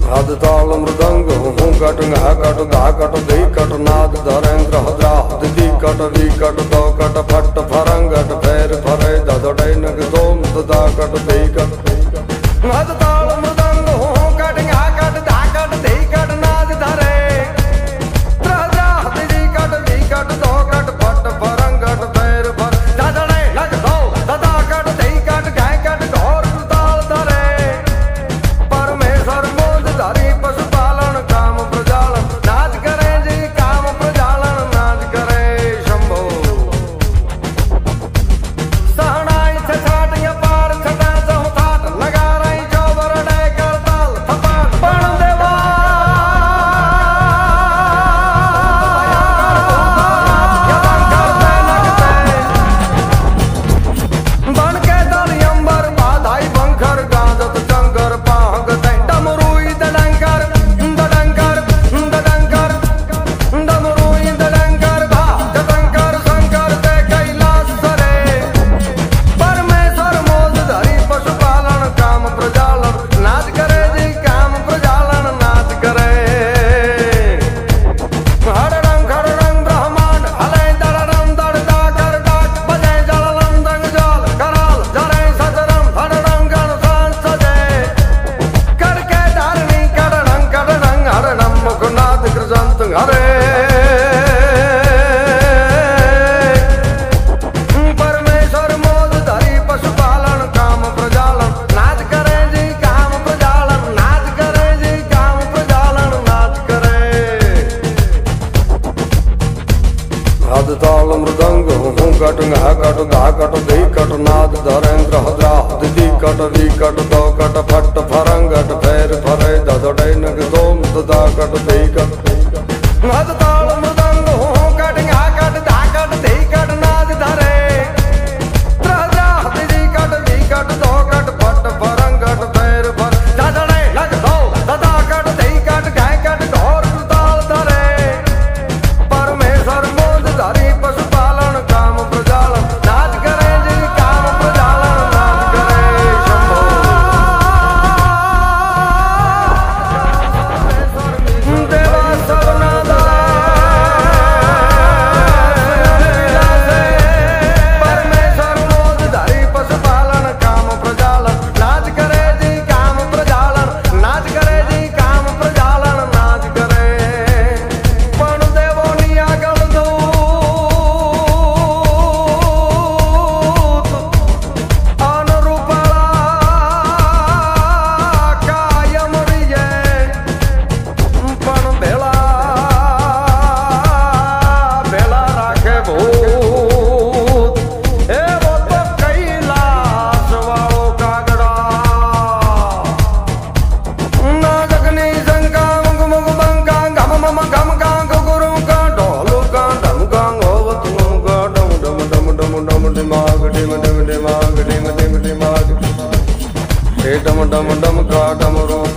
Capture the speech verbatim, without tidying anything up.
आद ताल मृदंग हूँ कट घा कट गा कट दी कट नाद धरेंद्र हद्राह दी कट वी कट दो कट फट फरंगट फेर फरे ददड़े नग दोम दा कट दी कट आद ताल मृदंग हूँ कट घा कट दा कट दी कट नाद धरे हद्राह दी कट वी कट दो कट फट फरंगट फेर फर ददड़े नग दो दा कट दी कट गाय कट घोर ताल धरे परमेश्वर पशुपालन काम प्रजालन नाच करे जी काम प्रजालन नाच करे शंभो सहनाई छाट या पार छटा जहु थाट लगा रही चौबर डे करताल थपाट पण देवा बन के दल अंबर बाधाई बंखर गाजत जंगर पाहग डमरुई दडंकर दडंकर दडंकर डमरुई दडंकर भा दडंकर शंकर ते कैलाश सरे परमेश्वर मोद धरी पशुपालन काम प्रजालन नाच करे जी काम प्रजालन नाच करे हरडं खरडं ब्रह्मांड हले दरडं दड़ डाकर डाक बजे जललम दंग जल कराल जरे सजरम हरडं गण सान सजे करके धारणी करडं करडं हरडं मुखनाथ कृजंत हरे परमेश्वर मोद धरी पशुपालन काम प्रजालन नाच करे जी काम प्रजालन नाच करे जी काम प्रजालन नाच करे आद ताल मृदंग हूँ कट घा कट गा कट दी कट नाद धरेंद्र हद्राह दी कट वी कट दो कट फट फरंगट फेर फरे ददड़े नग दोम दा कट दी कट आद ताल मृदंग हूँ कट घा कट दा कट दी कट नाद धरे हद्राह दी कट वी कट दो कट फट फरंगट फेर फर ददड़े नग दो दा कट दी कट गाय कट घोर ताल धरे परमेश्वर मोद धरी पशुपालन काम प्रजालन नाच करे जी काम प्रजालन नाच करे शंभो देवा सबना परमेश्वर मोद धरी पशुपालन काम प्रजालन नाच करे जी काम प्रजालन नाच करे जी काम प्रजालन नाच करे पण देवोनी आगल दूत अनुरूपला कायम रिये पण भेला भेला राखे भूत एवो तो कैलाश वाळो कागड़ा ना जगनी शंका मुग मुग बंका गम मम गम गांग गुरु का ढोलू का डम गांग होवत का डम डम डम डम डम दिमाग डिम डिम दिमाग डिम डिम दिमाग हे डम डम डम का डम रो